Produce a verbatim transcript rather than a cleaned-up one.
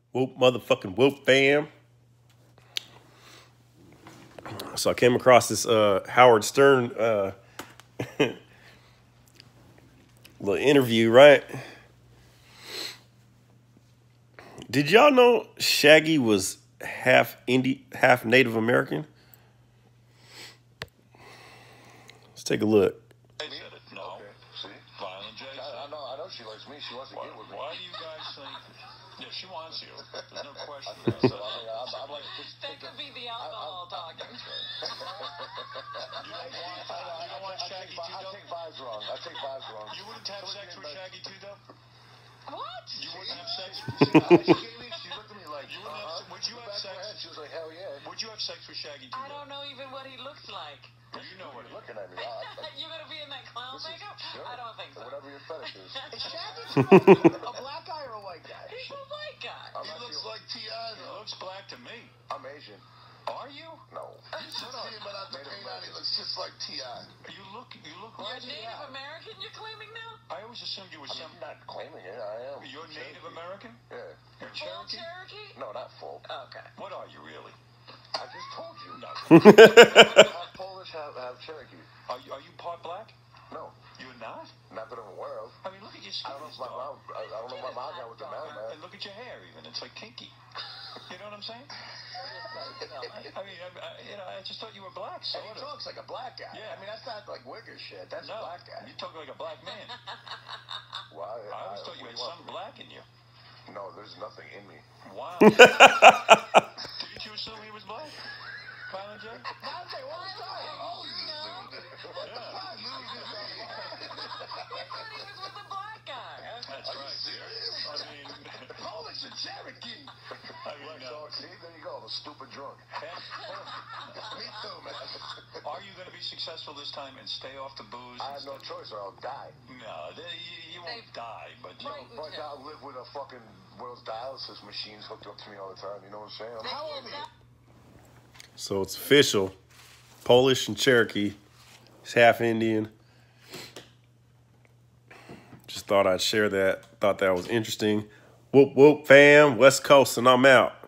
Whoop, motherfucking whoop, fam. So I came across this uh, Howard Stern uh, little interview, right? Did y'all know Shaggy was half Indi half Native American? Let's take a look. No. Okay. See? Violent J. I, I know. I know she likes me. She wants to get with me. Why do you guys think? Yeah, she wants you. There's no question. So, I mean, I'm, I'm like, that could be the alcohol I, I, talking. you don't want, you don't want Shaggy too, though? I take vibes wrong. I take vibes wrong. You wouldn't have sex with Shaggy too, though? What? You wouldn't have sex with Shaggy? She looked at me like, you wouldn't uh-huh. have, would you have sex? She was like, hell yeah. Would you have sex with Shaggy too, I don't know even what he looks like. You know what you're looking at me. I, You're going to be in that clown makeup? Sure. I don't think so. Whatever your fetish is. Is Shaggy a black guy or a white guy? He's a white guy. I'm he looks like T I He looks black to me. I'm Asian. Are you? No. You should see him without the paint on. He looks just like T I You look, you look You're like Native T I American you're claiming now? I always assumed you were some... I'm not claiming it. I am. You're Cherokee. Native American? Yeah. You're full Cherokee? Cherokee? No, not full. Okay. What are you really? I just told you. No. Half Polish, half, half Cherokee. Are you, are you part black? No. You're not? Not that I'm aware of. I mean, look at your skin. I don't know if my mom, I, I don't know if my mom got with the man, man. And look at your hair even. It's like kinky. You know what I'm saying? I mean, I, I, you know, I just thought you were black, so. He talks like a black guy. Yeah. I mean, that's not like wigger shit. That's no, a black guy. You talk like a black man. Well, I, I always I, thought you had some black in you. No, there's nothing in me. Wow. Didn't you assume he was black? Violent J? Violent J, what was that? Oh, you know. Yeah. He was with a black guy. That's right. Serious? I mean, Polish and Cherokee. I mean, uh, see, there you go, the stupid drunk. Me too, man. Are you going to be successful this time and stay off the booze? I have no choice or I'll die. No, they, you, you won't they, die, but you know, but I'll live with a fucking one of those dialysis machines hooked up to me all the time. You know what I'm saying? How old are you? So it's official. Polish and Cherokee. He's half Indian. Just thought I'd share that. Thought that was interesting. Whoop, whoop, fam. West Coast, and I'm out.